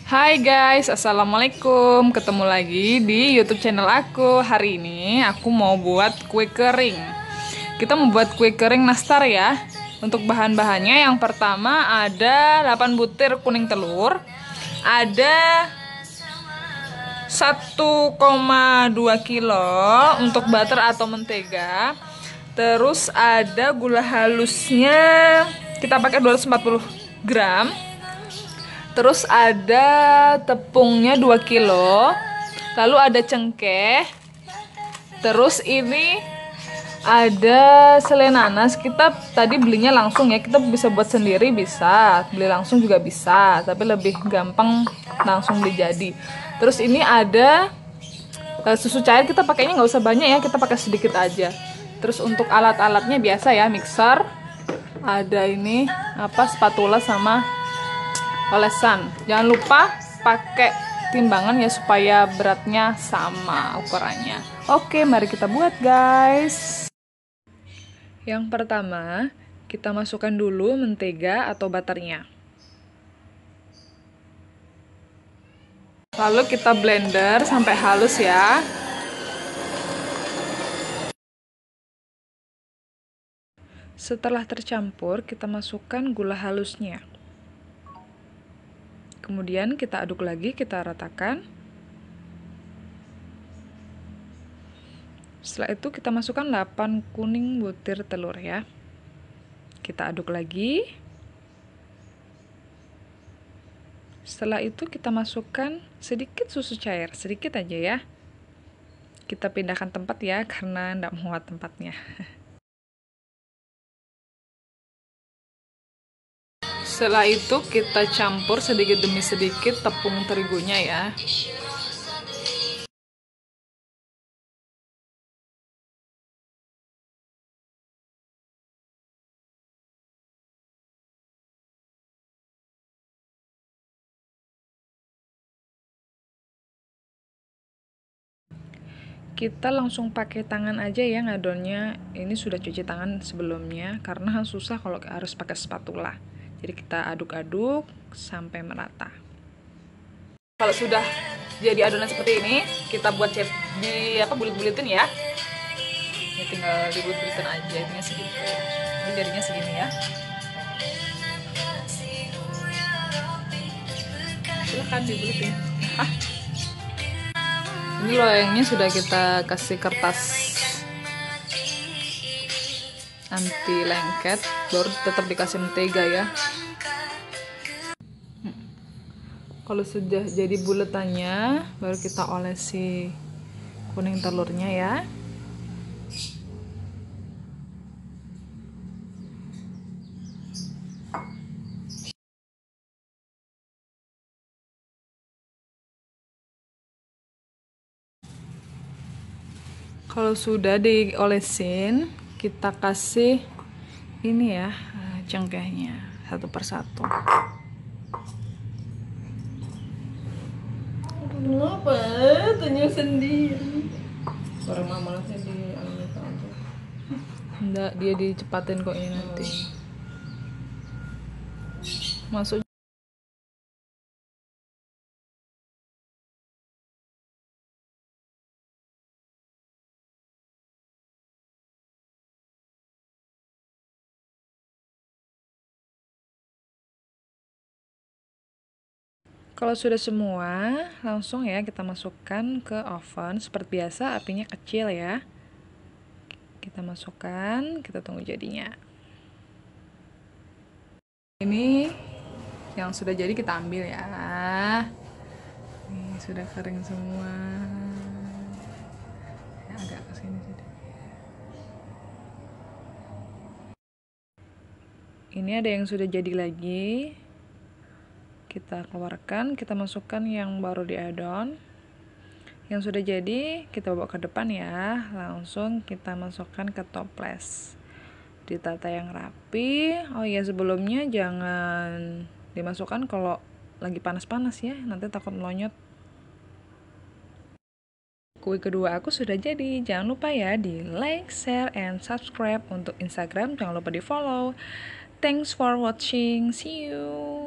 Hai guys, assalamualaikum. Ketemu lagi di YouTube channel aku. Hari ini aku mau buat kue kering. Kita mau buat kue kering nastar ya. Untuk bahan-bahannya yang pertama ada 8 butir kuning telur, ada 1,2 kilo untuk butter atau mentega. Terus ada gula halusnya kita pakai 240 gram. Terus ada tepungnya 2 kilo. Lalu ada cengkeh. Terus ini ada selai nanas. Kita tadi belinya langsung ya. Kita bisa buat sendiri bisa, beli langsung juga bisa, tapi lebih gampang langsung beli jadi. Terus ini ada susu cair. Kita pakainya nggak usah banyak ya, kita pakai sedikit aja. Terus untuk alat-alatnya biasa ya, mixer. Ada ini spatula sama olesan. Jangan lupa pakai timbangan ya supaya beratnya sama ukurannya. Oke, mari kita buat guys. Yang pertama, kita masukkan dulu mentega atau butternya. Lalu kita blender sampai halus ya. Setelah tercampur, kita masukkan gula halusnya. Kemudian kita aduk lagi, kita ratakan. Setelah itu kita masukkan 8 kuning butir telur ya. Kita aduk lagi. Setelah itu kita masukkan sedikit susu cair, sedikit aja ya. Kita pindahkan tempat ya, karena tidak muat tempatnya. Setelah itu kita campur sedikit demi sedikit tepung terigunya ya. Kita langsung pakai tangan aja ya ngadonnya. Ini sudah cuci tangan sebelumnya karena susah kalau harus pakai spatula. Jadi kita aduk-aduk sampai merata. Kalau sudah jadi adonan seperti ini, kita buat bulit-bulitin ya. Ini tinggal dibulit-bulitin aja, ini segitu. Ini jadinya segini ya. Silahkan dibulitin. Ini loyangnya sudah kita kasih kertas anti lengket, baru tetap dikasih mentega ya. Kalau sudah jadi buletannya, baru kita olesi kuning telurnya ya. Kalau sudah diolesin, kita kasih ini ya, cengkehnya satu persatu. Kenapa? Tanya sendiri. Orang mama di Amerika aja. Enggak, dia dicepatin kok ini nanti. Masuk. Kalau sudah semua, langsung ya kita masukkan ke oven. Seperti biasa, apinya kecil ya. Kita masukkan, kita tunggu jadinya. Ini yang sudah jadi kita ambil ya. Ini sudah kering semua. Ya, agak kesini sedikit. Ini ada yang sudah jadi lagi. Kita keluarkan, kita masukkan yang baru diadon. Yang sudah jadi kita bawa ke depan ya. Langsung kita masukkan ke toples. Ditata yang rapi. Oh iya, sebelumnya jangan dimasukkan kalau lagi panas-panas ya, nanti takut melonyot. Kue kedua aku sudah jadi. Jangan lupa ya di like, share, and subscribe. Untuk Instagram jangan lupa di follow. Thanks for watching. See you.